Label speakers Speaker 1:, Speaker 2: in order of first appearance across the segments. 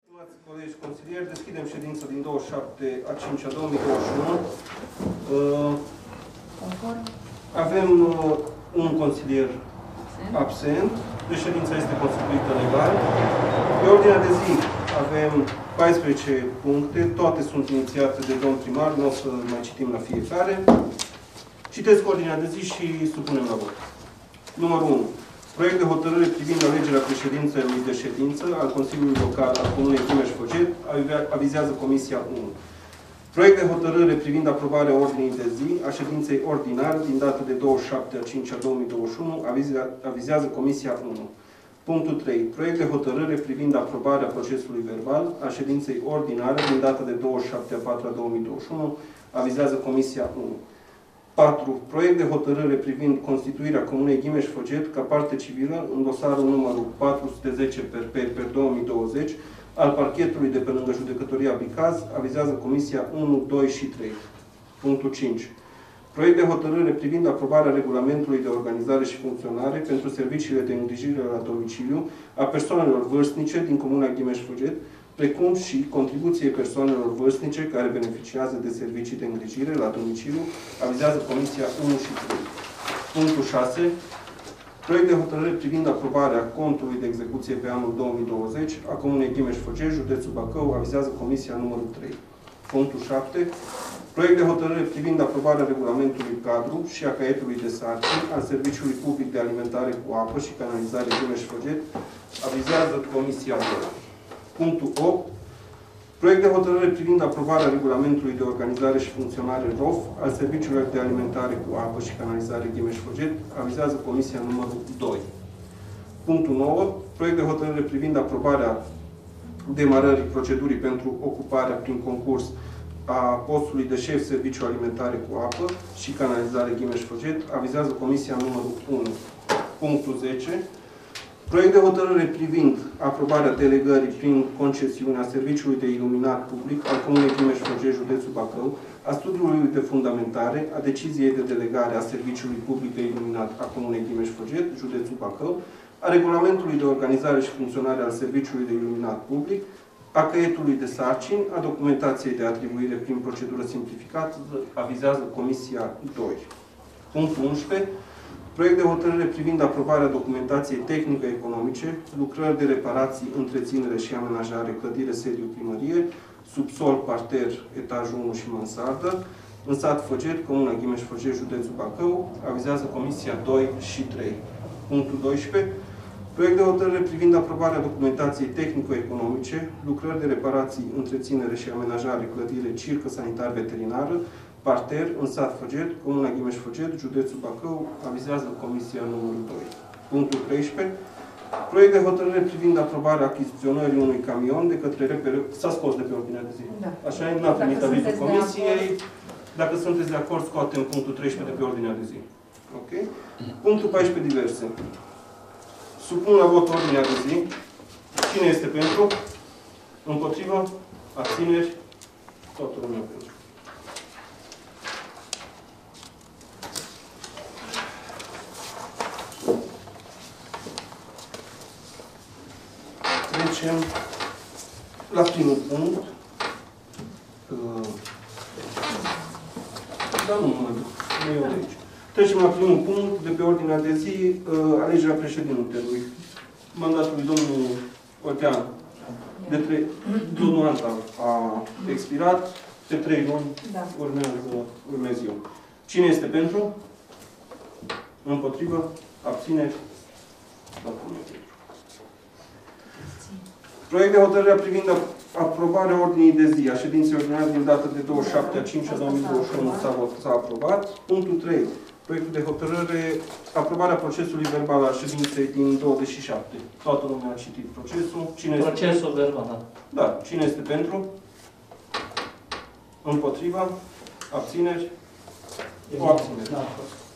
Speaker 1: Stimați colegi consilieri, deschidem ședința din 27 a 5 a 2021. Avem un consilier absent, deci ședința este constituită legal. Pe ordinea de zi avem 14 puncte, toate sunt inițiate de domn primar, nu o să mai citim la fiecare. Citesc ordinea de zi și supunem la vot. Numărul 1. Proiect de hotărâre privind alegerea președintelui de ședință al Consiliului Local al Comunei Chimeș-Făget, avizează Comisia 1. Proiect de hotărâre privind aprobarea ordinii de zi a ședinței ordinare din data de 27 a 5 a 2021, avizează Comisia 1. Punctul 3. Proiect de hotărâre privind aprobarea procesului verbal a ședinței ordinare din data de 27 a 4 a 2021, avizează Comisia 1. 4. Proiect de hotărâre privind constituirea Comunei Ghimeș-Făget ca parte civilă în dosarul numărul 410 per 2020 al parchetului de pe lângă judecătoria Bicaz, avizează Comisia 1, 2 și 3. Punctul 5. Proiect de hotărâre privind aprobarea regulamentului de organizare și funcționare pentru serviciile de îngrijire la domiciliu a persoanelor vârstnice din Comuna Ghimeș-Făget, precum și contribuției persoanelor vârstnice care beneficiază de servicii de îngrijire la domiciliu, avizează Comisia 1 și 3. Punctul 6. Proiect de hotărâre privind aprobarea contului de execuție pe anul 2020 a Comunei Ghimeș-Făget, județul Bacău, avizează Comisia numărul 3. Punctul 7. Proiect de hotărâre privind aprobarea regulamentului cadru și a caietului de sarcini al Serviciului Public de Alimentare cu apă și canalizare Ghimeș-Făget, avizează Comisia 2. Punctul 8. Proiect de hotărâre privind aprobarea regulamentului de organizare și funcționare ROF al Serviciului de Alimentare cu apă și canalizare Ghimeș-Făget, avizează Comisia numărul 2. Punctul 9. Proiect de hotărâre privind aprobarea demarării procedurii pentru ocuparea prin concurs a postului de șef Serviciu Alimentare cu apă și canalizare Ghimeș-Făget, avizează Comisia numărul 1. Punctul 10. Proiect de hotărâre privind aprobarea delegării prin concesiunea Serviciului de Iluminat Public al Comunei Ghimeș-Făget, județul Bacău, a studiului de fundamentare, a deciziei de delegare a Serviciului Public de Iluminat a Comunei Ghimeș-Făget, județul Bacău, a regulamentului de organizare și funcționare al Serviciului de Iluminat Public, a caietului de sarcini, a documentației de atribuire prin procedură simplificată, avizează Comisia 2. Punctul 11. Proiect de hotărâre privind aprobarea documentației tehnico-economice, lucrări de reparații, întreținere și amenajare, clădire, sediu, primărie, subsol, parter, etajul 1 și mansardă, în sat Făget, Comuna Ghimeș-Făget, județul Bacău, avizează Comisia 2 și 3. Punctul 12. Proiect de hotărâre privind aprobarea documentației tehnico-economice, lucrări de reparații, întreținere și amenajare, clădire, circă sanitar-veterinară, parter, în sat Făget, Comuna Ghimeș-Făget, județul Bacău, avizează Comisia numărul 2. Punctul 13. Proiect de hotărâre privind aprobarea achiziționării unui camion de către repere... S-a scos de pe ordinea de zi. Da. Așa e, n-a primit avizul Comisiei. Dacă sunteți de acord, scoatem punctul 13 de pe ordinea de zi. Ok? Punctul 14, diverse. Supun la vot ordinea de zi. Cine este pentru? Împotrivă? Abțineri? Toată lumea pentru. Trecem la primul punct. Dar nu mă duc. Nu eu de aici. Trecem la primul punct de pe ordinea de zi, alegerea președintelui. Mandatul lui domnul Otean, domnul Antal a expirat, de 3 luni urmez eu. Cine este pentru? Împotrivă? Abțineri? Proiect de hotărâre privind aprobarea ordinii de zi a ședinței ordinare din data de 27 a 5 a 2021 s-a aprobat. Punctul 3. Proiectul de hotărâre, aprobarea procesului verbal al ședinței din 27. Toată lumea a citit procesul.
Speaker 2: Procesul verbal, da.
Speaker 1: Da. Cine este pentru? Împotriva? Abțineri? O abținere.
Speaker 2: Da.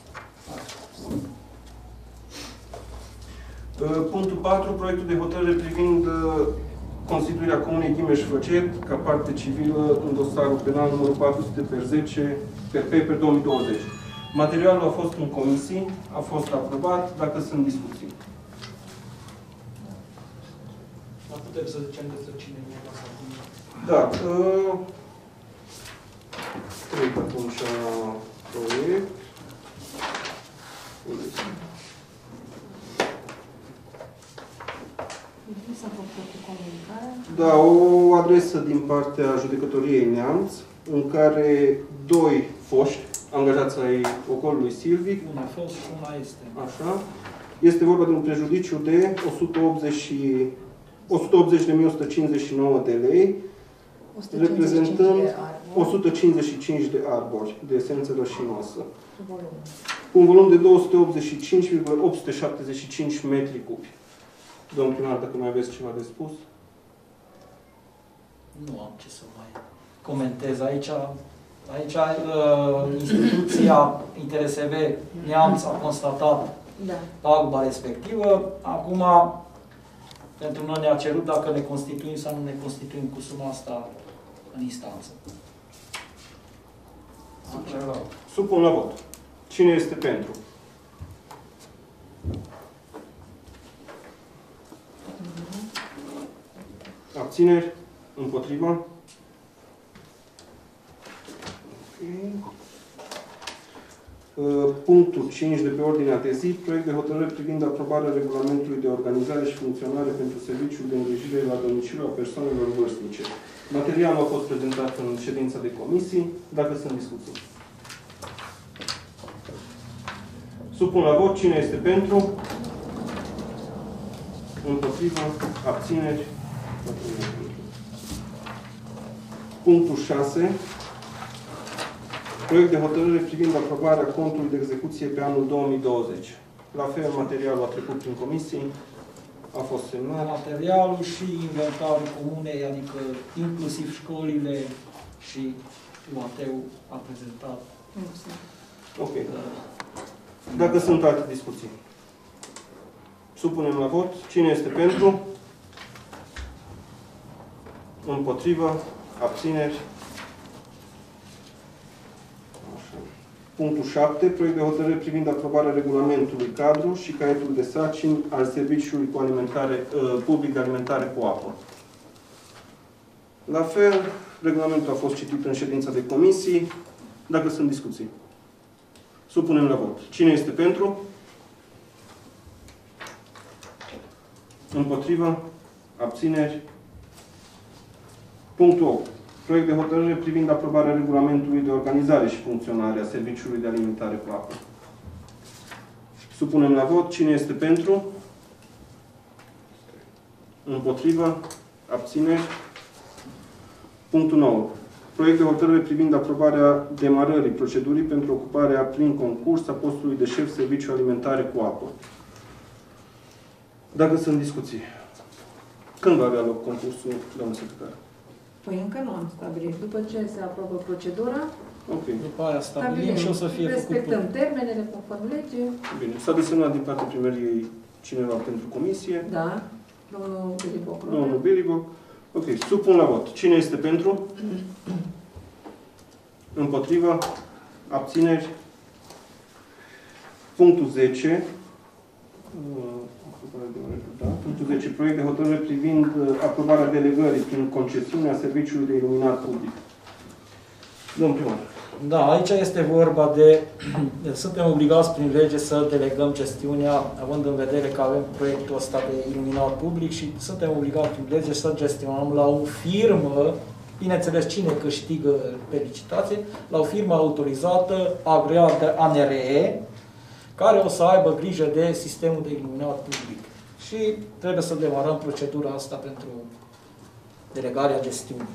Speaker 1: Punctul 4. Proiectul de hotărâre privind constituirea Comunei Ghimeș-Făget ca parte civilă în dosarul penal numărul 410 per 2020. Materialul a fost în comisii, a fost aprobat, dacă sunt discuții.
Speaker 2: Dar putem să zicem despre cine e vorba sau cum.
Speaker 1: Da. Trec atunci la proiect.
Speaker 3: S-a făcut comunicarea.
Speaker 1: Da, o adresă din partea Judecătoriei Neamț, în care doi foști angajați ai ocolului Silvic.
Speaker 2: Una a fost și una este.
Speaker 1: Așa. Este vorba de un prejudiciu de 180.159 de lei, reprezentând 155 de arbori de esență rășinoasă, cu un volum de 285,875 metri cubi. Domnul primar, dacă mai aveți ceva de spus?
Speaker 2: Nu am ce să mai comentez aici. Aici instituția INTRSV Neamț a constatat paguba respectivă. Acum, pentru noi ne-a cerut dacă ne constituim sau nu ne constituim cu suma asta în instanță.
Speaker 1: Supun la vot. Cine este pentru? Abțineri? Împotriva? Punctul 5 de pe ordinea de zi, proiect de hotărâre privind aprobarea regulamentului de organizare și funcționare pentru serviciul de îngrijire la domiciliu a persoanelor vârstnice. Materialul a fost prezentat în ședința de comisii. Dacă sunt discuții. Supun la vot. Cine este pentru? Împotriva? Abțineri? Punctul 6. Proiect de hotărâre privind aprobarea contului de execuție pe anul 2020. La fel, materialul a trecut prin comisii, a fost semnat.
Speaker 2: Materialul și inventarul comunei, adică inclusiv școlile și UAT-ul a prezentat.
Speaker 1: Ok. Dacă sunt alte discuții. Supunem la vot. Cine este pentru? Împotrivă? Abțineri? Punctul 7. Proiect de hotărâre privind aprobarea regulamentului cadru și caietul de sarcini al serviciului cu alimentare, public de alimentare cu apă. La fel, regulamentul a fost citit în ședința de comisii. Dacă sunt discuții. Supunem la vot. Cine este pentru? Împotrivă? Abțineri? Punctul 8. Proiect de hotărâre privind aprobarea regulamentului de organizare și funcționare a serviciului de alimentare cu apă. Supunem la vot. Cine este pentru? Împotrivă? Abțineri? Punctul 9. Proiect de hotărâre privind aprobarea demarării procedurii pentru ocuparea prin concurs a postului de șef serviciu alimentare cu apă. Dacă sunt discuții. Când va avea loc concursul, doamnă secretar?
Speaker 3: Păi încă nu am stabilit. După ce se aprobă procedura,
Speaker 2: după aia stabilim și o să fie
Speaker 3: respectăm termenele conform legii.
Speaker 1: Bine. S-a desemnat din partea primăriei cineva pentru comisie.
Speaker 3: Da. Domnul Biliboc.
Speaker 1: Domnul Biliboc. Ok. Supun la vot. Cine este pentru? Împotriva? Abțineri? Punctul 10. Punctul 10. Proiect de hotărâre privind aprobarea delegării prin concesiune a serviciului de iluminat public. Domnul primar.
Speaker 2: Da, aici este vorba de... Suntem obligați prin lege să delegăm gestiunea, având în vedere că avem proiectul ăsta de iluminat public și suntem obligați prin lege să gestionăm la o firmă, bineînțeles cine câștigă pe licitație, la o firmă autorizată, agreat de ANRE, care o să aibă grijă de sistemul de iluminat public. Și trebuie să demarăm procedura asta pentru delegarea gestiunii.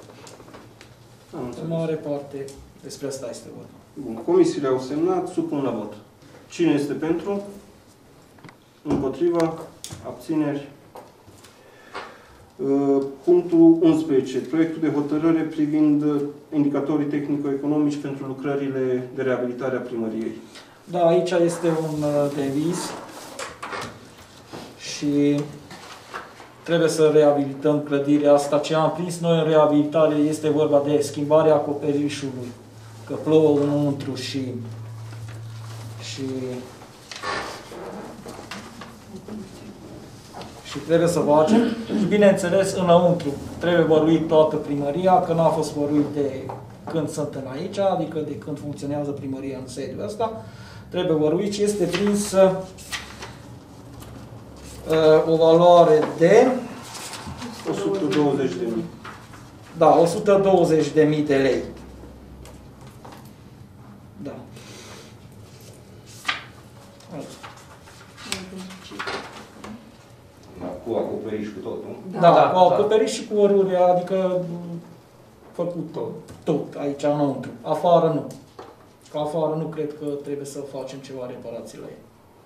Speaker 2: În mare parte, despre asta este vorba.
Speaker 1: Bun. Comisiile au semnat, supun la vot. Cine este pentru? Împotriva? Abțineri? Punctul 11. Proiectul de hotărâre privind indicatorii tehnico-economici pentru lucrările de reabilitare a primăriei.
Speaker 2: Da, aici este un deviz și trebuie să reabilităm clădirea asta. Ce am prins noi în reabilitare este vorba de schimbarea acoperișului, că plouă înăuntru și și trebuie să facem. Și bineînțeles, înăuntru trebuie văruit toată primăria, că n-a fost văruit de când suntem aici, adică de când funcționează primăria în sediul ăsta. Trebuie văruit și este prinsă o valoare de
Speaker 1: 120.000.
Speaker 2: Da, 120.000 de lei. Da.
Speaker 4: Cu acoperiș cu tot, nu?
Speaker 2: Da, cu acoperiș și cu oruri, adică făcut tot aici înăuntru. Afară nu. Că afară nu cred că trebuie să facem ceva reparații la ei.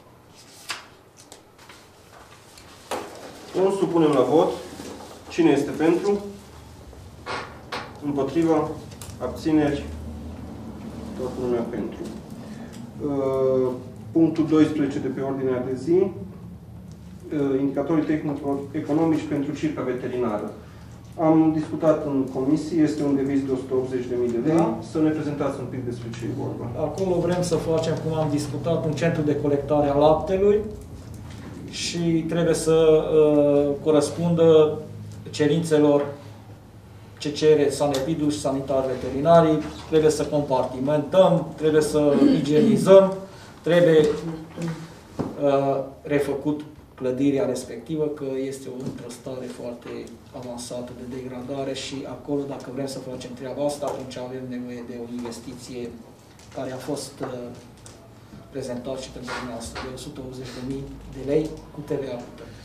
Speaker 1: O supunem la vot. Cine este pentru? Împotriva? Abțineri? Toată lumea pentru. Punctul 12 de pe ordinea de zi. Indicatorii tehnico-economici pentru circa veterinară. Am discutat în comisie, este un deviz de 180.000 de lei. Da. Să ne prezentați un pic despre ce e vorba.
Speaker 2: Acolo vrem să facem, cum am discutat, un centru de colectare a laptelui și trebuie să corespundă cerințelor ce cere Sanepidul și sanitari veterinarii. Trebuie să compartimentăm, trebuie să igienizăm, trebuie refăcut clădirea respectivă, că este într-o stare foarte avansată de degradare și acolo, dacă vrem să facem treaba asta, atunci avem nevoie de o investiție care a fost prezentat și pentru dumneavoastră, de 180.000 de lei cu TVA.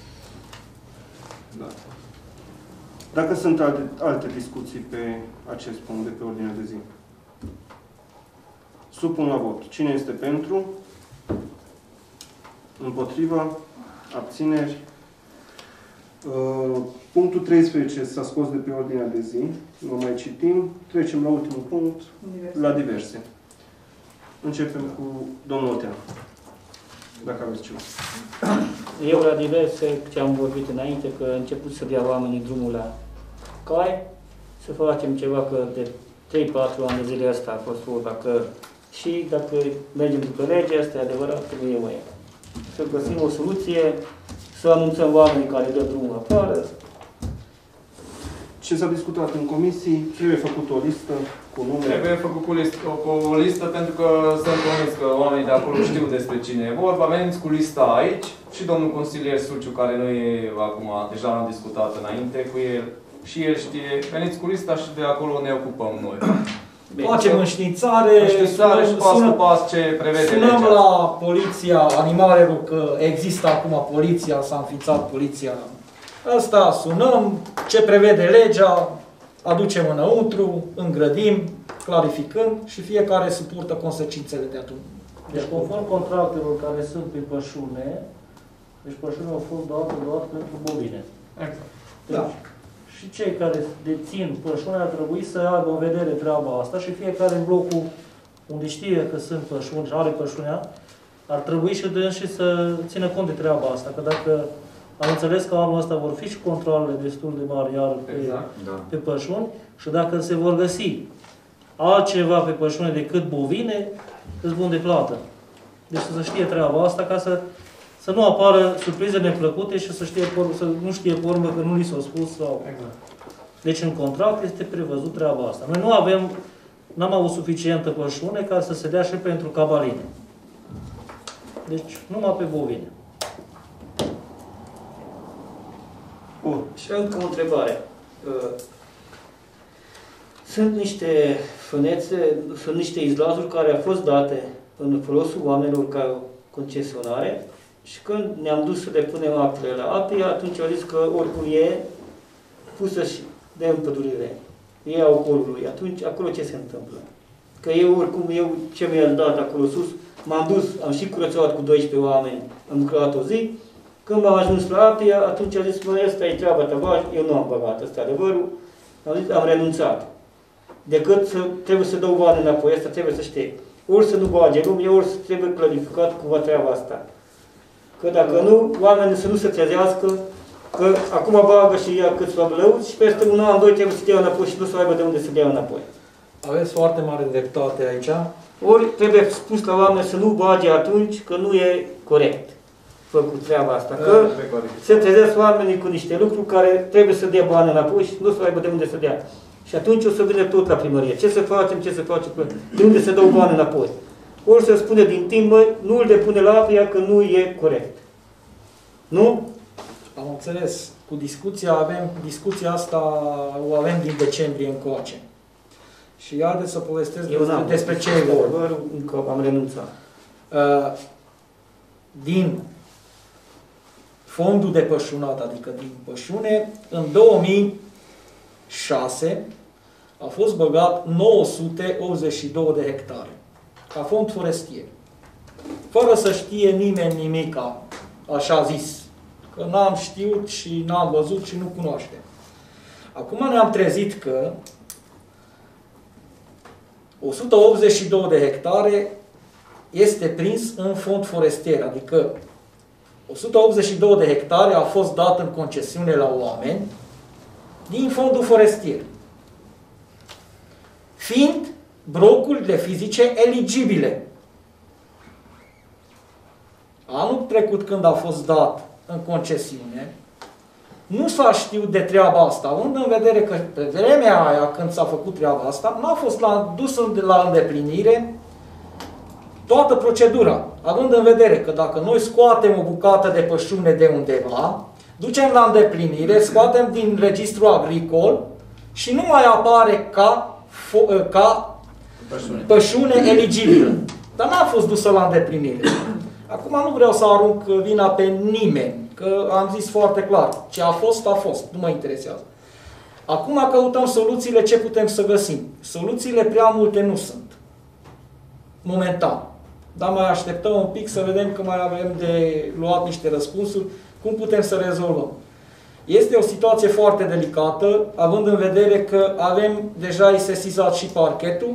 Speaker 1: Da. Dacă sunt alte discuții pe acest punct de pe ordinea de zi. Supun la vot. Cine este pentru? Împotriva? Abțineri. Punctul 13 s-a scos de pe ordinea de zi. Nu mai citim. Trecem la ultimul punct, la diverse. Începem cu domnul Otean. Dacă aveți ceva.
Speaker 5: Eu la diverse, ce am vorbit înainte, că început să dea oamenii drumul la cai, să facem ceva, că de 3-4 ani de zile asta a fost vorba, că și dacă mergem după legea, asta e adevărat că nu e mai. Să găsim o soluție, să anunțăm oamenii care dă drumul afară.
Speaker 1: Ce s-a discutat în comisii, trebuie făcut o listă cu nume.
Speaker 6: Trebuie făcut o listă pentru că sunt convins că oamenii de acolo știu despre cine e vorba. Veniți cu lista aici și domnul consilier Suciu, care nu e acum, deja am discutat înainte cu el, și el știe. Veniți cu lista și de acolo ne ocupăm noi.
Speaker 2: Facem înștiințare,
Speaker 6: și pas cu pas ce prevede legea.
Speaker 2: Sunăm la poliția animalelor, că există acum poliția, s-a înființat poliția. Asta sunăm, ce prevede legea, aducem înăuntru, îngrădim, clarificând și fiecare suportă consecințele de atunci.
Speaker 5: Deci conform contractelor care sunt pe pășune, deci pășune au fost date doar pentru bovine.
Speaker 6: Exact.
Speaker 5: Deci,
Speaker 2: da.
Speaker 5: Și cei care dețin pășune ar trebui să aibă în vedere treaba asta și fiecare în blocul unde știe că sunt pășuni, are pășunea, ar trebui și să țină cont de treaba asta. Că dacă am înțeles că anul ăsta vor fi și controlele destul de mari iar pe pășuni și dacă se vor găsi altceva pe pășune decât bovine, îți bun de plată. Deci să știe treaba asta ca să nu apară surprize neplăcute și să nu știe pe urmă că nu li s-a spus. Sau...
Speaker 6: Exact.
Speaker 5: Deci în contract este prevăzut treaba asta. Noi n-am avut suficientă pășune ca să se dea și pentru cabaline. Deci numai pe bovine. Și încă o întrebare. Sunt niște fânețe, sunt niște izlazuri care au fost date în folosul oamenilor ca concesionare și când ne-am dus să le punem actele la API, atunci au zis că oricum e pusă și de împădurire. Ei au colul lui. Atunci, acolo ce se întâmplă? Că eu ce mi-am dat acolo sus, m-am dus, am și curățat cu 12 oameni, am lucrat o zi. Când m-am ajuns la Apia, atunci a zis, mă, ăsta e treaba ta, eu nu am băgat, ăsta adevărul. Am zis, am renunțat. Decât trebuie să dau bani înapoi, asta trebuie să știe. Ori să nu bage lume, ori să trebuie clarificat cumva treaba asta. Că dacă nu, oamenii să nu se trezească, că acum bagă și ia câțiva lăuți și peste un an, doi trebuie să dea înapoi și nu să aibă de unde să dea înapoi.
Speaker 2: Aveți foarte mare dreptate aici.
Speaker 5: Ori trebuie spus la oameni să nu bage atunci, că nu e corect. făcut treaba asta. Că se trezesc oamenii cu niște lucruri care trebuie să dea bani înapoi și nu să aibă de unde să dea. Și atunci o să vină tot la primărie. Ce să facem, de unde să dau bani înapoi? Ori să spune din timp, măi, nu îl depune la Apia că nu e corect. Nu?
Speaker 2: Am înțeles. Cu discuția asta o avem din decembrie încoace. Și haideți să povestesc despre ce e vorba.
Speaker 5: Încă am renunțat.
Speaker 2: Din fondul de pășunat, adică din pășune, în 2006 a fost băgat 982 de hectare ca fond forestier. Fără să știe nimeni nimica, așa zis. Că n-am știut și n-am văzut și nu cunoaștem. Acum ne-am trezit că 182 de hectare este prins în fond forestier, adică 182 de hectare a fost dat în concesiune la oameni din fondul forestier, fiind blocurile fizice eligibile. Anul trecut, când a fost dat în concesiune, nu s-a știut de treaba asta, având în vedere că pe vremea aia, când s-a făcut treaba asta, n-a fost dus la îndeplinire toată procedura, având în vedere că dacă noi scoatem o bucată de pășune de undeva, ducem la îndeplinire, scoatem din registru agricol și nu mai apare ca pășune eligibilă. Dar n-a fost dusă la îndeplinire. Acum nu vreau să arunc vina pe nimeni, că am zis foarte clar, ce a fost, nu mă interesează. Acum căutăm soluțiile, ce putem să găsim. Soluțiile prea multe nu sunt. Momentan. Dar mai așteptăm un pic să vedem că mai avem de luat niște răspunsuri, cum putem să rezolvăm. Este o situație foarte delicată, având în vedere că avem deja sesizat și parchetul.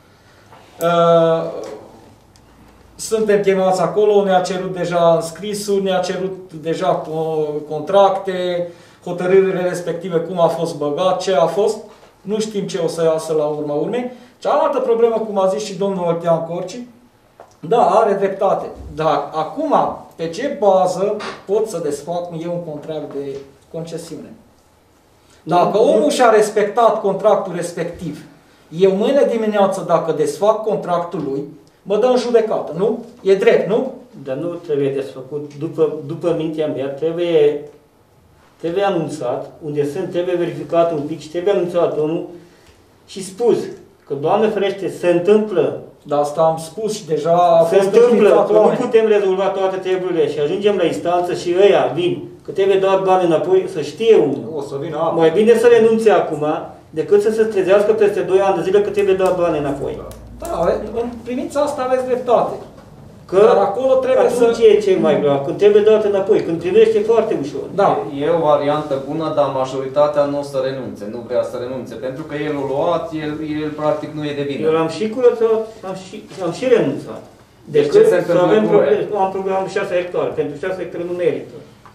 Speaker 2: Suntem chemați acolo, ne-a cerut deja înscrisul, ne-a cerut deja contracte, hotărârile respective, cum a fost băgat, ce a fost. Nu știm ce o să iasă la urma urmei. Cealaltă problemă, cum a zis și domnul Oltean Corci, da, are dreptate. Dar acum, pe ce bază pot să desfac eu un contract de concesiune? Dacă omul și-a respectat contractul respectiv, eu mâine dimineață, dacă desfac contractul lui, mă dă în judecată, nu? E drept, nu?
Speaker 5: Dar nu trebuie desfăcut. După mintea mea, trebuie anunțat, unde trebuie verificat un pic și trebuie anunțat omul și spus că, Doamne ferește, se întâmplă.
Speaker 2: Dar asta am spus și deja
Speaker 5: se întâmplă, că nu putem rezolva toate treburile și ajungem la instanță și ăia vin, că trebuie dat bani înapoi, să știe unul.
Speaker 2: O să vină apă.
Speaker 5: Mai bine să renunțe acum, decât să se trezească peste 2 ani de zile că trebuie dat bani înapoi.
Speaker 2: Da, în privința asta aveți dreptate.
Speaker 5: Că dar acolo trebuie atunci e cel mai grav, când trebuie dat înapoi, când primește foarte ușor.
Speaker 6: Da. E o variantă bună, dar majoritatea nu o să renunțe, nu vrea să renunțe, pentru că el a luat, el practic nu e de vină.
Speaker 5: Eu am și curățat, am și renunțat.
Speaker 6: Deci ce se întâmplă cu voi?
Speaker 5: Am programat 6 hectare, pentru 6 hectare nu merită.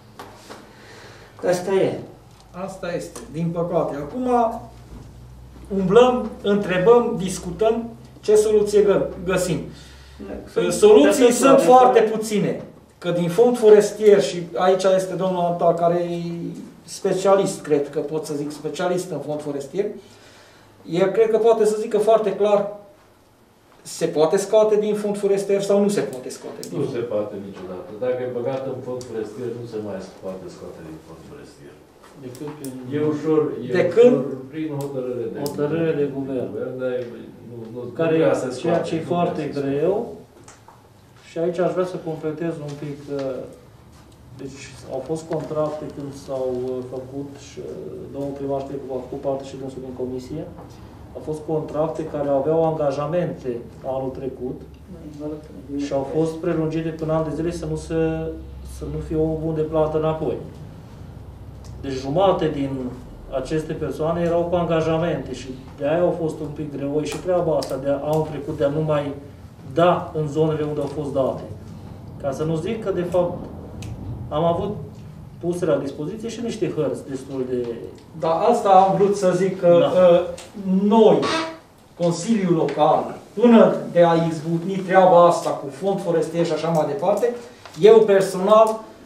Speaker 5: Asta e.
Speaker 2: Asta este, din păcate. Acum umblăm, întrebăm, discutăm ce soluție găsim. Soluții sunt foarte puține. Că din fond forestier, și aici este domnul Antal, care e specialist, cred că pot să zic, specialist în fond forestier, el cred că poate să zică foarte clar, se poate scoate din fond forestier sau nu se poate scoate?
Speaker 7: Nu se poate niciodată. Dacă e băgat în fond forestier, nu se mai poate scoate din fond forestier. E ușor, prin hotărâre de guvern.
Speaker 5: Care ceea ce e foarte greu. Și aici aș vrea să completez un pic. Deci au fost contracte când s-au făcut și domnul primar știe că a făcut parte și dânsul din comisie. Au fost contracte care aveau angajamente anul trecut și au fost prelungite până an de zile să nu fie o bun de plată înapoi. Deci jumate din aceste persoane erau cu angajamente și de aia au fost un pic greoi și treaba asta de anul trecut de a nu mai da în zonele unde au fost date. Ca să nu zic că de fapt am avut puse la dispoziție și niște hărți destul de...
Speaker 2: Dar asta am vrut să zic că noi, Consiliul Local, până de a izbucni treaba asta cu fond forestier și așa mai departe, eu personal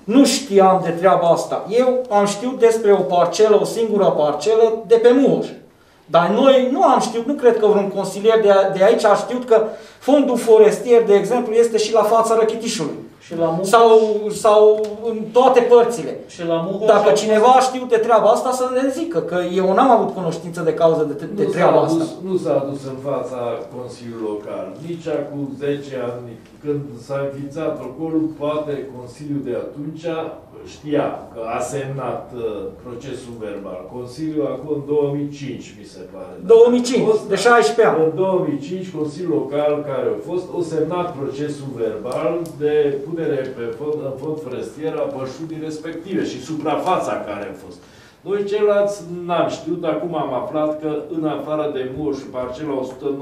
Speaker 2: nu știam de treaba asta. Eu am știut despre o parcelă, o singură parcelă de pe Muoș. Dar noi nu am știut, nu cred că vreun consilier de aici a știut că fondul forestier, de exemplu, este și la fața Răchitișului.
Speaker 7: Și la Muhoș,
Speaker 2: sau în toate părțile.
Speaker 7: și la Muhoș,
Speaker 2: Dacă cineva a știut de treaba asta, să ne zică, că eu n-am avut cunoștință de cauză de treaba asta.
Speaker 7: Nu s-a adus în fața Consiliului Local. Nici acum 10 ani, când s-a înființat protocolul, poate Consiliul de atunci știa că a semnat procesul verbal. Consiliul acum în 2005, mi se pare.
Speaker 2: 2005, de 16 ani.
Speaker 7: În 2005, Consiliul Local care a fost, a semnat procesul verbal de punere în fond forestier a pășunii respective și suprafața care a fost. Noi ceilalți n-am știut, acum am aflat că în afară de Muoș, parcela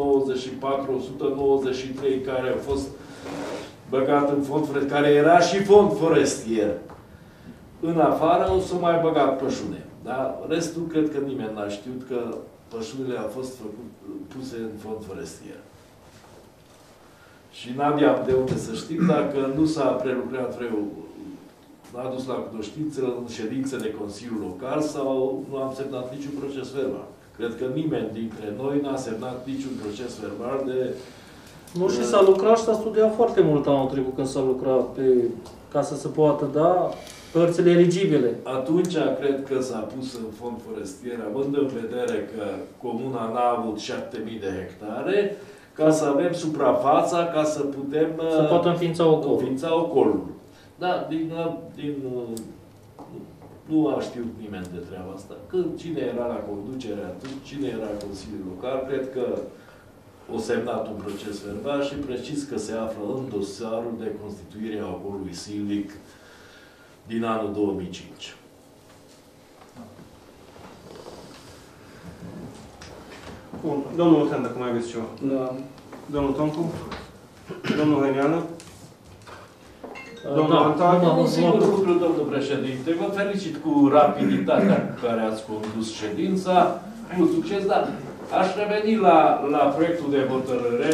Speaker 7: 194-193 care a fost băgat în fond forestier, care era și fond forestier, în afară o să mai băgat pășune. Dar restul cred că nimeni n-a știut că pășunile au fost puse în fond forestier. Și n-aveam de unde să știm dacă nu s-a prelucrat vreun, n-a dus la cunoștință în ședințe de Consiliul Local sau nu am semnat niciun proces verbal. Cred că nimeni dintre noi n-a semnat niciun proces verbal de...
Speaker 8: Nu, și s-a lucrat și s-a studiat foarte mult anul trecut când s-a lucrat ca să se poată da părțile eligibile.
Speaker 7: Atunci cred că s-a pus în fond forestier, având în vedere că comuna n-a avut 7.000 de hectare, ca să avem suprafața, ca să putem...
Speaker 8: Să poată înființa
Speaker 7: ocolul. Da, nu a știut nimeni de treaba asta. Când cine era la conducere atunci, cine era Consiliul Local, cred că o semnat un proces verbal și precis că se află în dosarul de constituire a ocolului silvic din anul 2005.
Speaker 1: Bun. Domnul Lutean, dacă mai aveți ceva.
Speaker 5: Da.
Speaker 1: Domnul Toncu? Domnul Hăineană? Domnul Antal?
Speaker 7: Un singur lucru, domnul președinte. Vă felicit cu rapiditatea cu care ați condus ședința. Mult succes, dar aș reveni la proiectul de hotărâre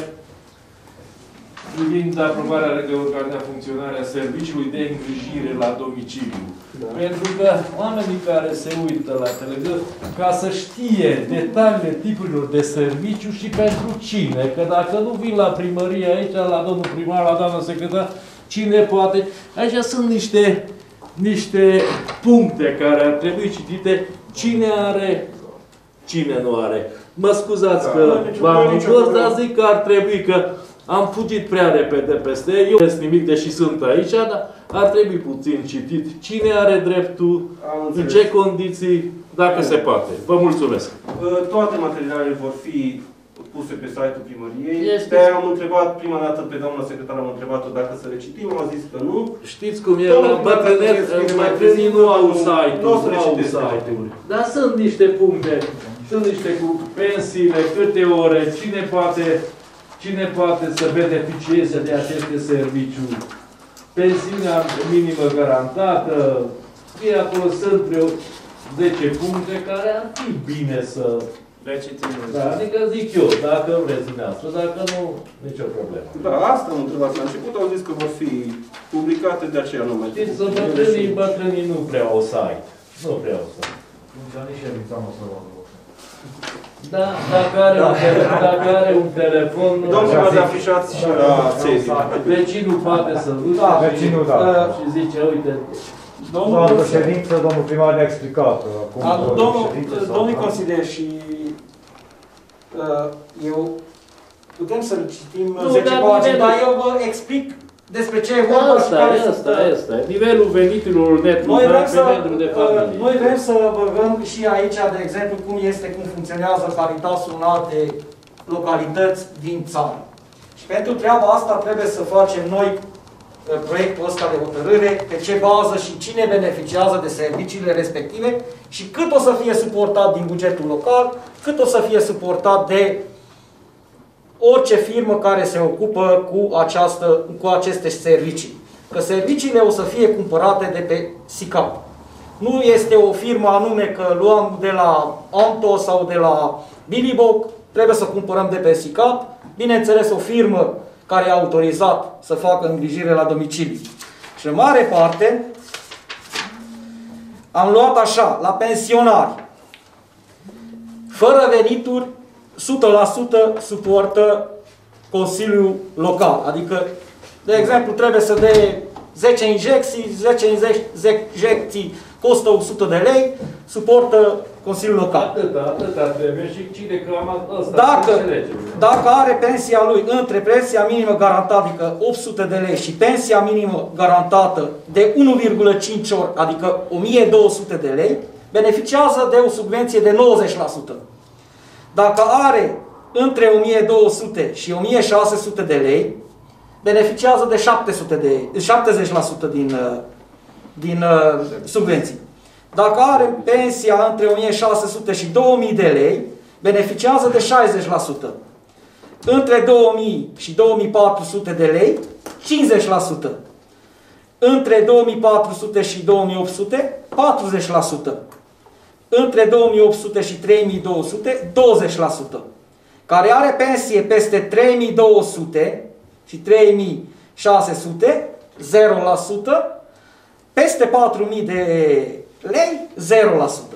Speaker 7: privind aprobarea de organizarea funcționarea serviciului de îngrijire la domiciliu. Da. Pentru că oamenii care se uită la televizor, ca să știe detaliile tipurilor de serviciu și pentru cine. Că dacă nu vin la primărie aici, la domnul primar, la doamna secretar, cine poate? Aici sunt niște puncte care ar trebui citite. Cine are, cine nu are. Mă scuzați că v-am întors, dar zic că ar trebui că am fugit prea repede peste. Eu nu sunt nimic, deși sunt aici, dar ar trebui puțin citit. Cine are dreptul, în ce condiții, dacă se poate. Vă mulțumesc.
Speaker 1: Toate materialele vor fi puse pe site-ul primăriei. De-aia am întrebat prima dată pe doamna secretar, am întrebat-o dacă să le citim, am zis că nu.
Speaker 7: Știți cum e, bătrânii nu au site-uri. Dar sunt niște puncte, sunt niște cu pensiile, câte ore, cine poate să beneficieze de aceste serviciuri. Pensiunea minimă garantată, acolo sunt vreo 10 puncte care ar fi bine să... Da, adică zic eu, dacă vreți dumneavoastră, dacă nu, nicio problemă.
Speaker 1: Da, asta am întrebat la început, au zis că vor fi publicate, de aceea nu mai...
Speaker 7: Știți, bătrânii nu prea au site. Nu prea au site.
Speaker 9: Dar nici eu nu să mă
Speaker 7: Da, dacă are un telefon...
Speaker 1: Domnul, vă afișați și la țezii.
Speaker 7: Vecinul poate să ducă și zice, uite...
Speaker 9: Doamnă președință, domnul primar ne-a explicat.
Speaker 2: Domnul consilier și eu putem să-l citim 10 pagini, dar eu vă explic despre ce e vorba și care
Speaker 7: Asta. Nivelul veniturilor net pe membru de familie.
Speaker 2: Noi vrem să băgăm și aici, de exemplu, cum funcționează Caritasul în alte localități din țară. Și pentru treaba asta trebuie să facem noi proiectul ăsta de hotărâre, pe ce bază și cine beneficiază de serviciile respective și cât o să fie suportat din bugetul local, cât o să fie suportat de orice firmă care se ocupă cu aceste servicii. Că serviciile o să fie cumpărate de pe SICAP. Nu este o firmă anume că luăm de la Anto sau de la Biliboc, trebuie să cumpărăm de pe SICAP. Bineînțeles, o firmă care e autorizat să facă îngrijire la domiciliu. Și în mare parte, am luat așa, la pensionari, fără venituri, 100% suportă Consiliul Local. Adică, de exemplu, trebuie să dea 10 injecții, 10 injecții costă 100 de lei, suportă Consiliul Local.
Speaker 7: Atâta trebuie și cine că am ăsta.
Speaker 2: Dacă are pensia lui între pensia minimă garantată, adică 800 de lei, și pensia minimă garantată de 1,5 ori, adică 1200 de lei, beneficiază de o subvenție de 90%. Dacă are între 1200 și 1600 de lei, beneficiază de 70% din subvenții. Dacă are pensia între 1600 și 2000 de lei, beneficiază de 60%. Între 2000 și 2400 de lei, 50%. Între 2400 și 2800, 40%. Între 2800 și 3200, 20%. Care are pensie peste 3200 și 3600, 0%. Peste 4000 de lei, 0%.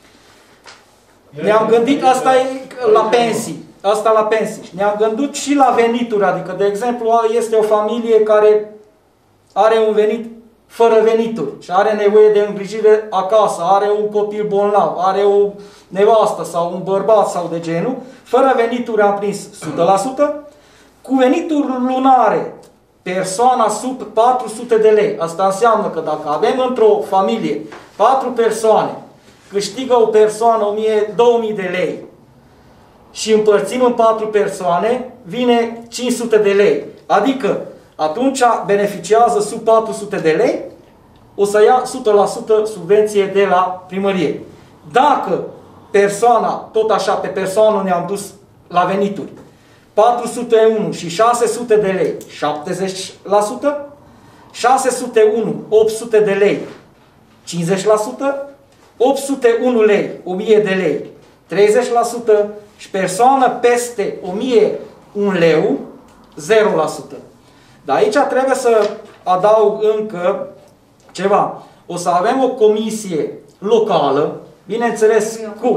Speaker 2: Ne-am gândit, asta e la pensii. Asta la pensii. Ne-am gândit și la venituri. Adică, de exemplu, este o familie care are un venit fără venituri și are nevoie de îngrijire acasă, are un copil bolnav, are o nevastă sau un bărbat sau de genul, fără venituri am prins 100%, cu venituri lunare, persoana sub 400 de lei. Asta înseamnă că dacă avem într-o familie 4 persoane, câștigă o persoană 2000 de lei și împărțim în 4 persoane, vine 500 de lei. Adică atunci beneficiază sub 400 de lei, o să ia 100% subvenție de la primărie. Dacă persoana, tot așa, pe persoană ne-am dus la venituri, 401 și 600 de lei, 70%, 601, 800 de lei, 50%, 801 lei, 1000 de lei, 30% și persoană peste 1001 leu, 0%. Dar aici trebuie să adaug încă ceva. O să avem o comisie locală, bineînțeles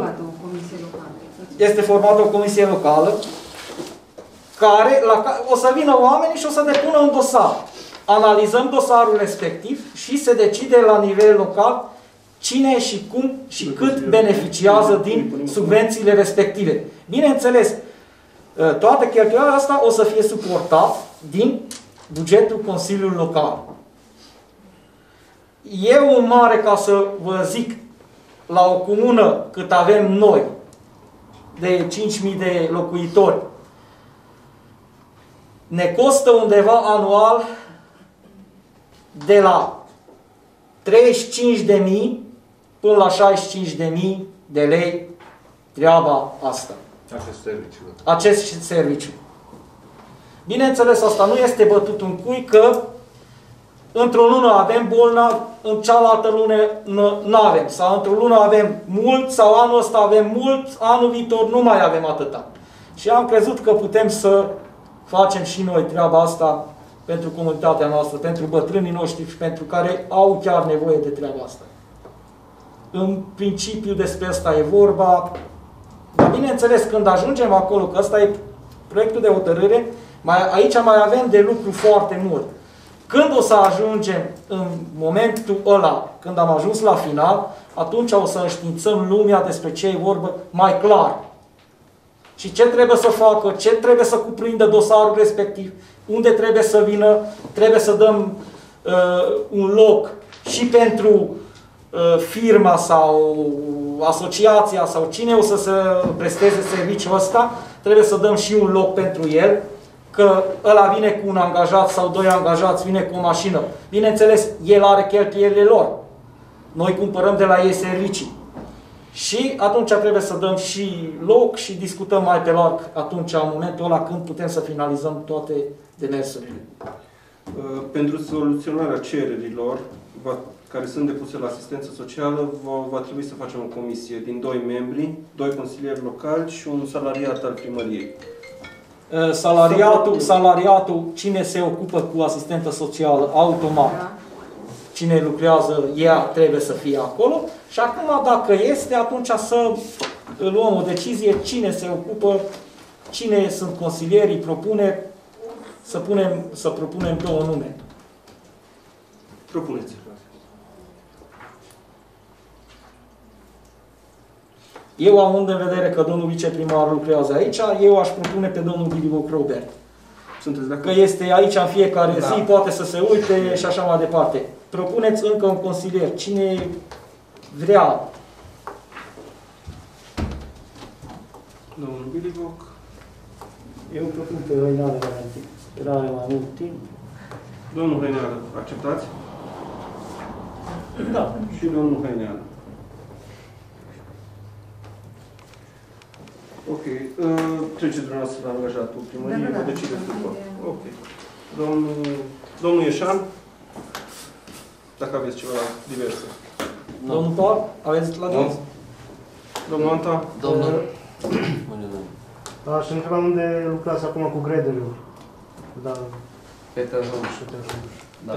Speaker 2: este formată o comisie locală, care o să vină oamenii și o să depună un dosar. Analizăm dosarul respectiv și se decide la nivel local cine și cum și cât beneficiază din subvențiile respective. Bineînțeles, toată cheltuiala asta o să fie suportat din bugetul Consiliului Local. E un mare, ca să vă zic, la o comună cât avem noi, de 5.000 de locuitori, ne costă undeva anual de la 35.000 până la 65.000 de lei treaba asta. Acest serviciu. Bineînțeles, asta nu este bătut în cui, că într-o lună avem bolnavi, în cealaltă lună nu avem. Sau într-o lună avem mult, sau anul ăsta avem mult, anul viitor nu mai avem atâta. Și am crezut că putem să facem și noi treaba asta pentru comunitatea noastră, pentru bătrânii noștri și pentru care au chiar nevoie de treaba asta. În principiu despre asta e vorba. Dar bineînțeles, când ajungem acolo, că ăsta e proiectul de hotărâre, aici mai avem de lucru foarte mult. Când o să ajungem în momentul ăla, când am ajuns la final, atunci o să înștiințăm lumea despre ce e vorbă mai clar. Și ce trebuie să facă, ce trebuie să cuprindă dosarul respectiv, unde trebuie să vină, trebuie să dăm un loc și pentru firma sau asociația sau cine o să se presteze serviciul ăsta, trebuie să dăm și un loc pentru el, că ăla vine cu un angajat sau 2 angajați, vine cu o mașină. Bineînțeles, el are cheltuielile lor. Noi cumpărăm de la ei servicii. Și atunci trebuie să dăm și loc și discutăm mai pe larg atunci, în momentul ăla, când putem să finalizăm toate demersurile.
Speaker 1: Pentru soluționarea cererilor care sunt depuse la asistență socială, va trebui să facem o comisie din 2 membri, 2 consilieri locali și un salariat al primăriei.
Speaker 2: Salariatul, cine se ocupă cu asistență socială, automat, cine lucrează, ea trebuie să fie acolo. Și acum, dacă este, atunci să luăm o decizie cine se ocupă, cine sunt consilierii, propuneri, să propunem 2 nume.
Speaker 1: Propuneți.
Speaker 2: Eu, având în vedere că domnul viceprimar lucrează aici, eu aș propune pe domnul Bilivoc Robert.
Speaker 1: Sunteți de
Speaker 2: Că
Speaker 1: acord?
Speaker 2: este aici în fiecare zi, poate să se uite și așa mai departe. Propuneți încă un consilier. Cine vrea?
Speaker 1: Domnul Bilivoc.
Speaker 5: Eu propun pe Răinare Valentin. El are mai mult timp.
Speaker 1: Domnul Hăineală, acceptați?
Speaker 8: Da.
Speaker 1: Și domnul Hăineală. Ok. Treceți dumneavoastră la angajatul primăriei, vă decideți după. Ok. Domnul Ieșan, dacă aveți ceva diverse.
Speaker 2: Domnul Paul, aveți la dâns?
Speaker 1: Domnul Anta?
Speaker 10: Domnul.
Speaker 11: Aș întreba unde lucrați acum cu grederul. Da.
Speaker 10: Peter Ruș. Da.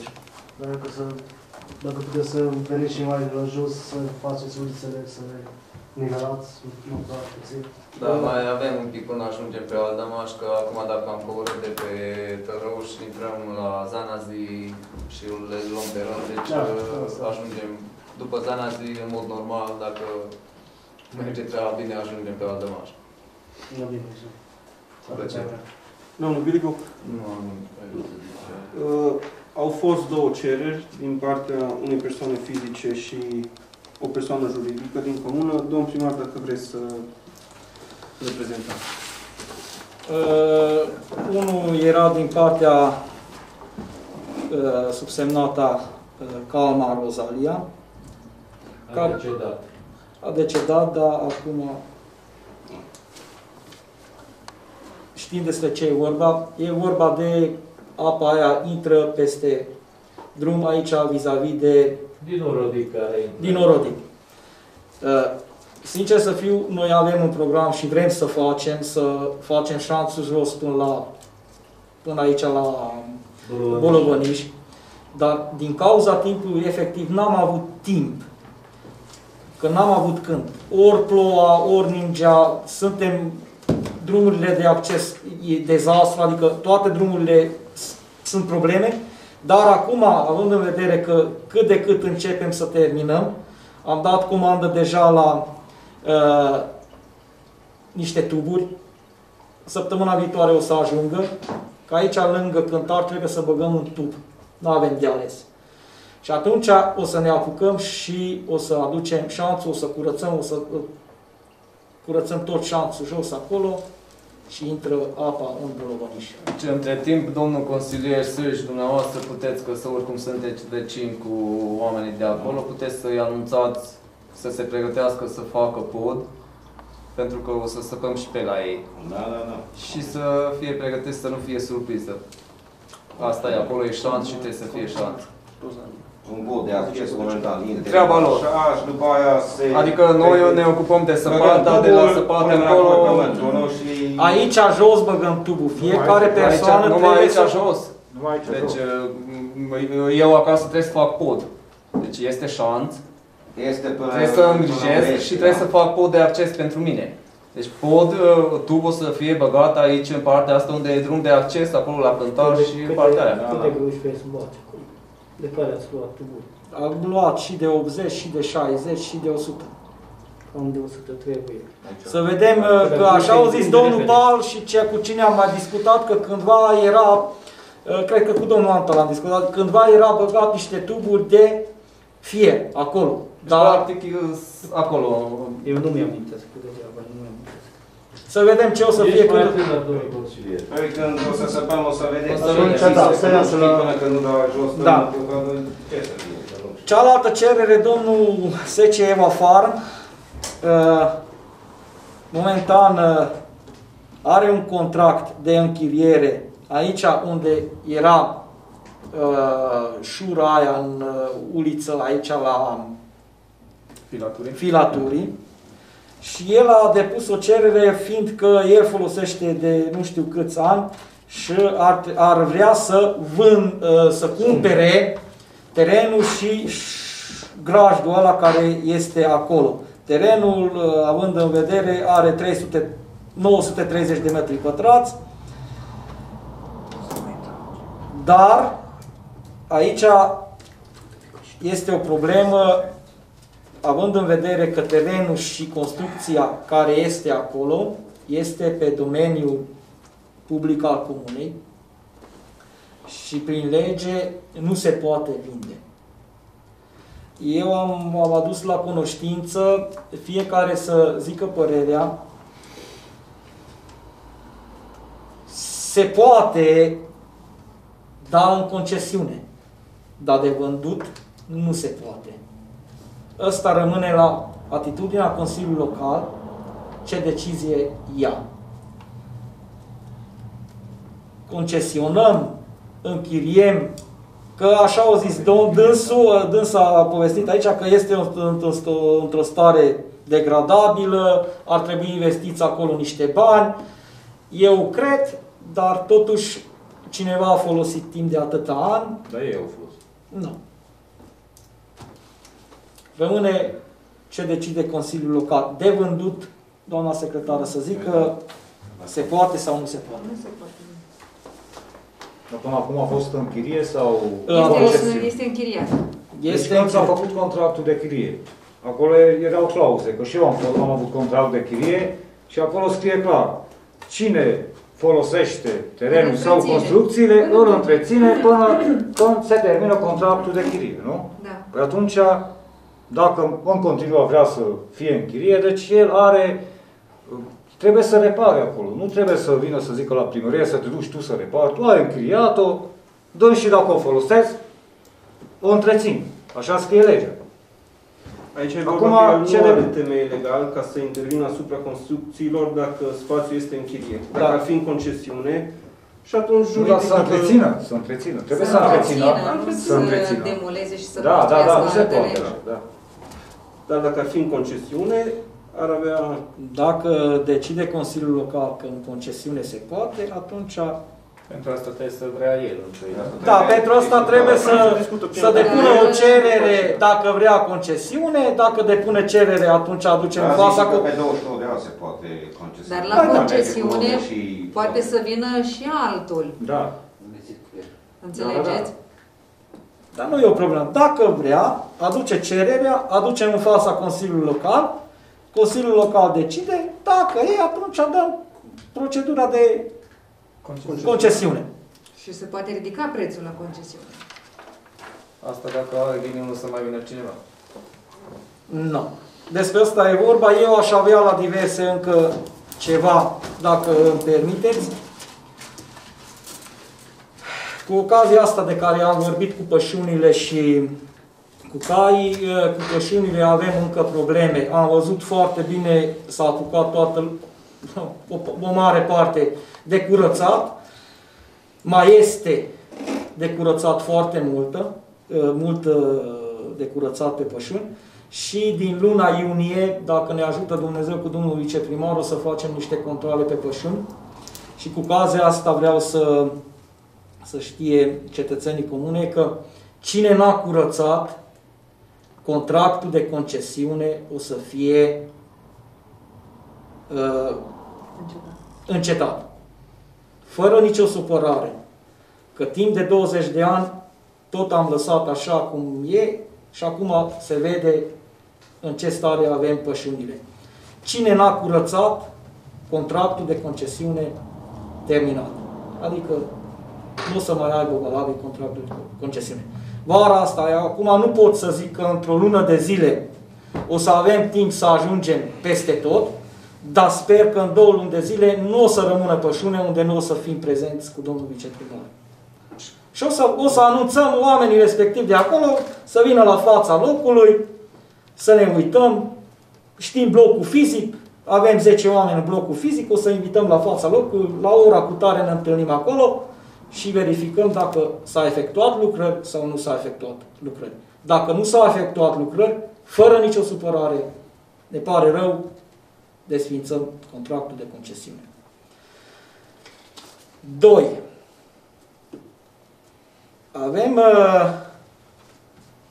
Speaker 11: Dacă puteți să veniți și mai la jos, să faceți ulițele, să le nivelați, nu doar puțin.
Speaker 10: Da, mai avem un pic până ajungem pe Aldămaș, că acum dacă am coborât de pe Tărăuș, intrăm la Zanazi și le luăm pe rând, deci ajungem după Zanazi, în mod normal, dacă merge treaba bine, ajungem pe Aldămaș.
Speaker 11: Nu bine, așa.
Speaker 1: Domnul Bilivoc?
Speaker 10: Nu am nimic.
Speaker 1: Au fost 2 cereri din partea unei persoane fizice și o persoană juridică din comună. Domnul primar, dacă vreți să reprezentați.
Speaker 2: Unul era din partea subsemnata Calma Rosalia, care a decedat, dar acum știm despre ce e vorba. E vorba de apa aia intră peste drum aici vis-a-vis de
Speaker 7: Din Orodic care
Speaker 2: din Orodic. Sincer să fiu, noi avem un program și vrem să facem șanțul jos până aici la Bolovăniș, dar din cauza timpului efectiv n-am avut timp. Că n-am avut când. Ori ploua, ori ningea, drumurile de acces e dezastru, adică toate drumurile sunt probleme, dar acum, având în vedere că cât de cât începem să terminăm, am dat comandă deja la niște tuburi. Săptămâna viitoare o să ajungă, că aici lângă cântar trebuie să băgăm un tub. Nu avem de ales. Și atunci o să ne apucăm și o să aducem șanțul, o să curățăm tot șanțul jos acolo și intră apa în Bolovăniș.
Speaker 6: Deci, între timp, domnul consilier Sârș, dumneavoastră puteți, că oricum sunteți vecini cu oamenii de acolo, puteți să-i anunțați să se pregătească să facă pod, pentru că o să săpăm și pe la ei.
Speaker 4: Da.
Speaker 6: Și să fie pregătiți să nu fie surpriză. Asta e, acolo e șanț și trebuie să fie șanț.
Speaker 4: Un bod de acces momentan.
Speaker 6: Treaba lor.
Speaker 4: Și după aia se...
Speaker 6: Adică noi ne ocupăm de săpat, dar de la săpat încolo...
Speaker 2: Aici jos băgăm tubul. Fiecare persoană
Speaker 6: numai
Speaker 2: trebuie
Speaker 6: aici
Speaker 2: să...
Speaker 6: jos. Deci eu acasă trebuie să fac pod. Deci este șanț. Trebuie să îngrijesc și trebuie să fac pod de acces pentru mine. Deci tubul o să fie băgat aici, în partea asta unde e drum de acces, acolo la cântar și în partea aia.
Speaker 5: Câte gruși vreți să luați? De care ați luat tubul?
Speaker 2: Am luat și de 80, și de 60, și de 100.
Speaker 5: Cam de 100 trebuie.
Speaker 2: Să vedem că așa au zis domnul Paul și cu cine am mai discutat, că cândva era, cred că cu domnul Anta l-am discutat, cândva era băgat niște tuburi de fier acolo.
Speaker 6: Dar practic acolo.
Speaker 5: Eu nu mi-am amintesc cu degeaba, nu mi-am amintesc.
Speaker 2: Să vedem ce o să fie când...
Speaker 4: Păi când o să săpăm, o să vedeți.
Speaker 11: Până
Speaker 4: când nu dau jos, ce să fie?
Speaker 2: Cealaltă cerere, domnul Sece Eva Farm, momentan are un contract de închiriere aici unde era șura aia în uliță, aici la Filaturii. Și el a depus o cerere, fiindcă el folosește de nu știu câți ani și ar vrea să cumpere terenul și grajdul ăla care este acolo. Terenul, având în vedere, are 930 de metri pătrați, dar aici este o problemă, având în vedere că terenul și construcția care este acolo este pe domeniul public al comunei și prin lege nu se poate vinde. Eu am adus la cunoștință, fiecare să zică părerea, se poate da în concesiune, dar de vândut nu se poate. Ăsta rămâne la atitudinea Consiliului Local ce decizie ia. Concesionăm, închiriem, că așa au zis dânsa a povestit aici că este într-o stare degradabilă, ar trebui investiți acolo niște bani. Eu cred, dar totuși cineva a folosit timp de atâta ani.
Speaker 9: Dar ei au folosit.
Speaker 2: Nu. Rămâne ce decide Consiliul Local. De vândut, doamna secretară să zică, se poate sau nu se poate.
Speaker 3: Nu se poate.
Speaker 9: Până acum a fost în chirie sau...
Speaker 3: Este închiriat.
Speaker 9: Deci când s-a făcut contractul de chirie, acolo erau clauze, că și eu am avut contract de chirie și acolo scrie clar, cine folosește terenul sau construcțiile, îl întreține până când se termină contractul de chirie, nu?
Speaker 3: Da.
Speaker 9: Păi atunci, dacă în continuă vrea să fie în chirie, deci el are... Trebuie să repare acolo. Nu trebuie să vină să zică la primărie, să te duci tu să repari. Tu ai închiriat-o, dă și dacă o folosesc, o întrețin. Așa scrie legea.
Speaker 1: Aici e vorba că nu are temei legal ca să intervină asupra construcțiilor dacă spațiul este în chirie. Dacă ar fi în concesiune, și atunci juridic...
Speaker 9: Să întrețină, să întrețină. Trebuie să întrețină.
Speaker 3: Să întrețină. Demoleze și să
Speaker 9: da, nu se poate. Da.
Speaker 1: Dar dacă ar fi în concesiune, ar avea...
Speaker 2: Dacă decide Consiliul Local că în concesiune se poate, atunci...
Speaker 6: Pentru asta trebuie să vrea el.
Speaker 2: Da, pentru asta trebuie să depună o cerere dacă vrea concesiune, dacă depune cerere, atunci aducem în fața...
Speaker 4: Pe 22 de ani se poate concesiune.
Speaker 3: Dar la concesiune poate să vină și altul.
Speaker 9: Da.
Speaker 3: Înțelegeți?
Speaker 2: Dar nu e o problemă. Dacă vrea, aduce cererea, aducem în fața Consiliului Local, Consiliul Local decide, dacă e, atunci dăm procedura de concesiune.
Speaker 3: Și se poate ridica prețul la concesiune.
Speaker 6: Asta dacă are ghinionul să mai vină cineva.
Speaker 2: Nu. Despre asta e vorba. Eu aș avea la diverse încă ceva, dacă îmi permiteți. Cu ocazia asta de care am vorbit cu pășunile și cu caii, cu pășunile avem încă probleme. Am văzut foarte bine, s-a apucat o mare parte de curățat. Mai este de curățat foarte mult de curățat pe pășuni. Și din luna iunie, dacă ne ajută Dumnezeu cu domnul viceprimar, o să facem niște controale pe pășuni. Și cu ocazia asta vreau să știe cetățenii comune că cine n-a curățat, contractul de concesiune o să fie încetat. Fără nicio supărare. Că timp de 20 de ani tot am lăsat așa cum e și acum se vede în ce stare avem pășunile. Cine n-a curățat, contractul de concesiune terminat. Adică nu o să mai aibă valabil contractul de concesiune. Vara asta, acum nu pot să zic că într-o lună de zile o să avem timp să ajungem peste tot, dar sper că în 2 luni de zile nu o să rămână pășune unde nu o să fim prezenți cu domnul viceprimar. Și o să anunțăm oamenii respectivi de acolo să vină la fața locului, să ne uităm, știm blocul fizic, avem 10 oameni în blocul fizic, o să invităm la fața locului, la ora cu tare ne întâlnim acolo și verificăm dacă s-a efectuat lucrări sau nu s-a efectuat lucrări. Dacă nu s-au efectuat lucrări, fără nicio supărare, ne pare rău, desfințăm contractul de concesiune. 2. Avem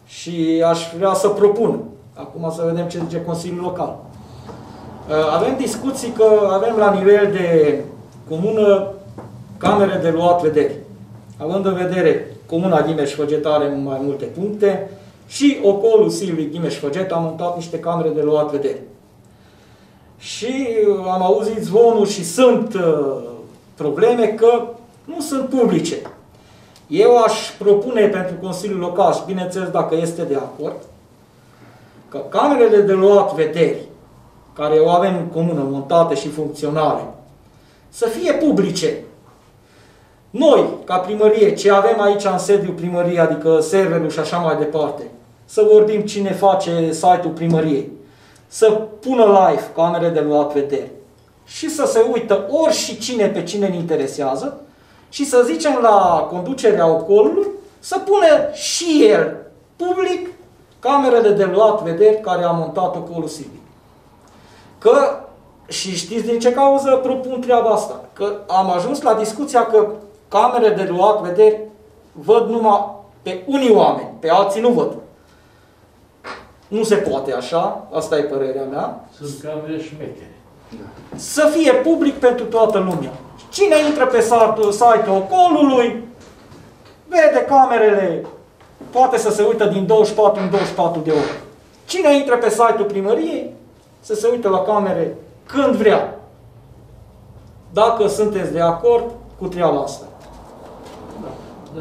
Speaker 2: și aș vrea să propun. Acum să vedem ce zice Consiliul Local. Avem discuții că avem la nivel de comună camere de luat vederi. Având în vedere comuna Ghimeș-Făget are mai multe puncte și ocolul Silvic Ghimeș-Făget a montat niște camere de luat vederi. Și am auzit zvonuri și sunt probleme că nu sunt publice. Eu aș propune pentru Consiliul Local, și bineînțeles dacă este de acord, că camerele de luat vederi, care o avem în comună, montate și funcționale, să fie publice. Noi, ca primărie, ce avem aici în sediul primăriei, adică serverul și așa mai departe, să vorbim cine face site-ul primăriei, să pună live camere de luat vederi și să se uită ori și cine pe cine ne interesează și să zicem la conducerea ocolului să pună și el public camerele de luat vederi care a montat ocolul Silvic. Că, și știți din ce cauză propun treaba asta? Că am ajuns la discuția că camerele de luat vederi văd numai pe unii oameni, pe alții nu văd. Nu se poate așa, asta e părerea mea.
Speaker 7: Sunt camere șmechere.
Speaker 2: Să fie public pentru toată lumea. Cine intră pe site-ul ocolului, vede camerele, poate să se uită din 24 în 24 de ore. Cine intră pe site-ul primăriei, să se uită la camere când vrea. Dacă sunteți de acord cu treaba asta.
Speaker 7: Da.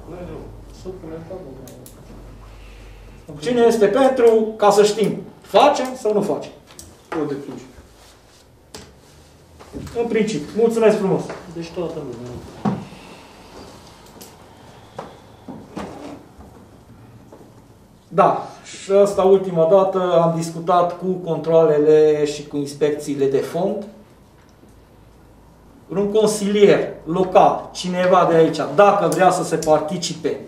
Speaker 2: Cine este pentru, ca să știm, facem sau nu facem?
Speaker 1: De principiu.
Speaker 2: În principiu. Mulțumesc frumos.
Speaker 8: Deci toată lumea.
Speaker 2: Da, și asta ultima dată am discutat cu controalele și cu inspecțiile de fond. Un consilier local, cineva de aici, dacă vrea să se participe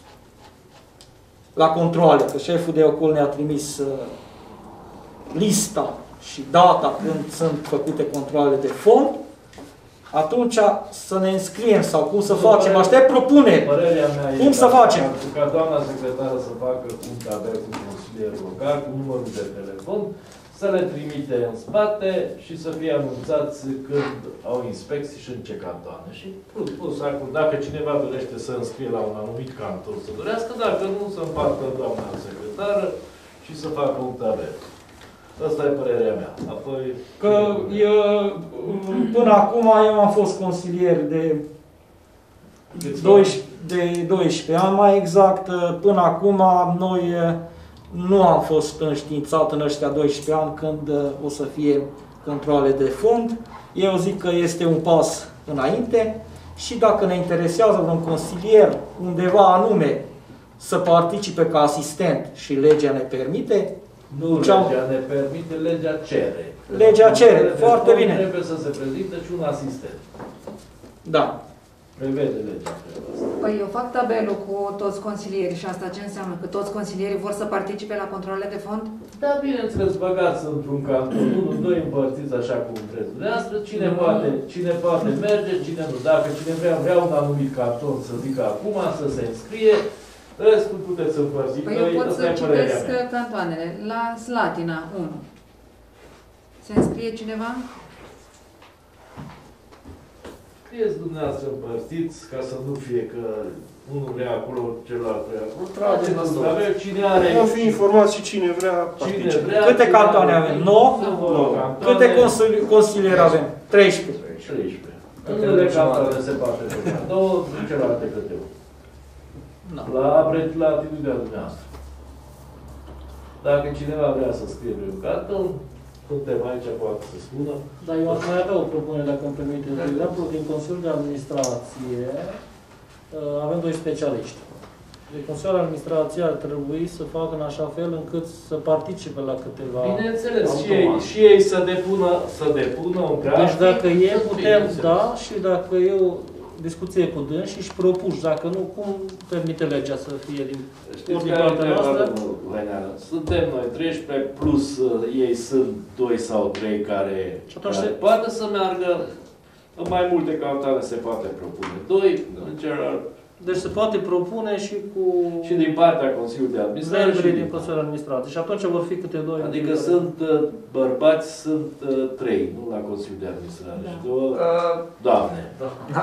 Speaker 2: la controale, că șeful de ocol ne-a trimis lista și data când sunt făcute controale de fond, atunci să ne înscriem sau cum să facem. Aștept propuneri. Cum să facem?
Speaker 7: Ca doamna secretară să facă un tabel cu consilierul local, cu numărul de telefon, să le trimite în spate și să fie anunțați când au inspecții și în ce cantoane. Și plus acum, dacă cineva dorește să înscrie la un anumit canton, să dorească, dacă nu, să împartă doamna secretară și să facă un tabel. Asta e părerea mea. Apoi...
Speaker 2: Că până acum eu am fost consilier de 12 ani, mai exact. Până acum noi nu am fost înștiințat în ăștia 12 ani când o să fie controale de fond. Eu zic că este un pas înainte și dacă ne interesează un consilier undeva anume să participe ca asistent și legea ne permite,
Speaker 7: nu legea ne permite, legea cere.
Speaker 2: Legea cere, foarte bine.
Speaker 7: Trebuie să se prezinte și un asistent.
Speaker 2: Da.
Speaker 7: Prevede legea asta.
Speaker 3: Păi eu fac tabelul cu toți consilierii și asta ce înseamnă? Că toți consilierii vor să participe la controlele de fond?
Speaker 7: Da, bineînțeles, băgați într-un canton, 1-2 împărțiți așa cum vreți dumneavoastră, cine poate merge, cine nu. Dacă cine vrea un anumit canton să zică acum, să se înscrie, restul puteți să împărțiți.
Speaker 3: Păi eu pot să citesc cantoanele. La Slatina 1. Se înscrie cineva?
Speaker 7: Scrieți dumneavoastră împărțiți, ca să nu fie că unul vrea acolo, celălalt vrea acolo. Trageți, cine are...
Speaker 1: Vom fi informați și cine vrea
Speaker 7: participă.
Speaker 2: Câte cantoane avem? 9? Câte consilieri avem? 13.
Speaker 7: 13. Câte cantoane se poate făcea? 2, celelalte câte unul. La atitudinea dumneavoastră. Dacă cineva vrea să scrie pe un canton, suntem aici, poate să spună.
Speaker 8: Dar eu aș mai avea o propunere, dacă îmi permite. De exemplu, din Consiliul de Administrație avem 2 specialiști. De Consiliul de Administrație ar trebui să facă în așa fel încât să participe la câteva...
Speaker 7: Bineînțeles, și ei să depună un grafic.
Speaker 8: Deci dacă e, putem, da, și dacă eu discuție cu dânsi și propuși. Dacă nu, cum permite legea să fie din partea noastră?
Speaker 7: Suntem noi 13, plus ei sunt 2 sau 3 care poate să meargă. În mai multe cantoane se poate propune 2, în celălalt
Speaker 8: Deci se poate propune și cu...
Speaker 7: Și din partea Consiliului de Administrație.
Speaker 8: Membrii din Consiliul de Administrație. Și atunci vor fi câte 2.
Speaker 7: Adică sunt bărbați, sunt 3, nu la Consiliul de Administrație.
Speaker 3: Da.
Speaker 7: Și 2 doamne.
Speaker 8: Da.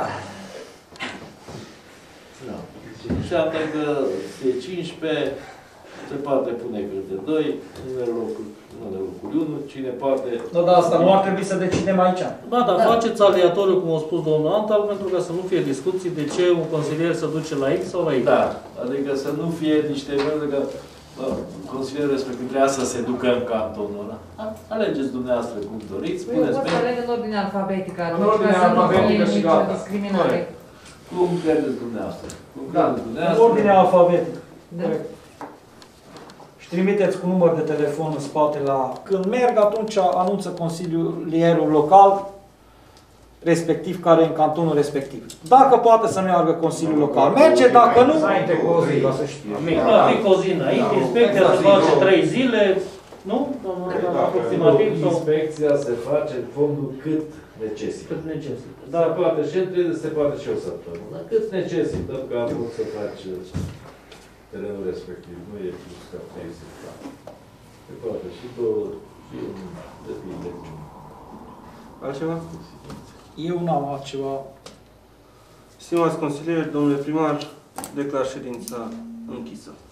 Speaker 7: Da. Și atât că e 15, se poate pune câte 2, unele locuri 1, cine poate...
Speaker 2: Nu, dar asta nu ar trebui să decidem aici.
Speaker 8: Da, dar faceți aleatoriu, cum a spus domnul Antal, pentru ca să nu fie discuții de ce un consilier se duce la X sau la Y.
Speaker 7: Da, adică să nu fie niște pentru că consilierul respectiv vrea să se ducă în cantonul ăla. Alegeți dumneavoastră cum doriți, spuneți
Speaker 3: Eu pot să aleg în ordine alfabetică,
Speaker 6: În ordine alfabetică și gata.
Speaker 3: discriminare.
Speaker 7: cum credeți dumneavoastră. Cum credeți
Speaker 2: În
Speaker 7: dumneavoastră.
Speaker 2: ordine alfabetică.
Speaker 3: Da.
Speaker 2: Corect. Și trimiteți cu număr de telefon în spate la... Când merg, atunci anunță consilierul local respectiv care e în cantonul respectiv. Dacă poate să nu meargă consiliul local, merge, dacă nu...
Speaker 9: Înainte cu o zi, ca să știe.
Speaker 8: Da, fi cu o zi înainte, inspecția se face 3 zile, nu? Aproximativ.
Speaker 7: Inspecția se face în fondul cât necesită.
Speaker 8: Cât necesită.
Speaker 7: Da, poate și se poate și o săptămână. Cât necesită, că am vrut să faci terenul respectiv. Nu e plus ca 30 ani. Se poate și două, depinde.
Speaker 1: Altceva?
Speaker 2: Eu n-am altceva.
Speaker 1: Stimați consilieri, domnule primar, declar ședința închisă.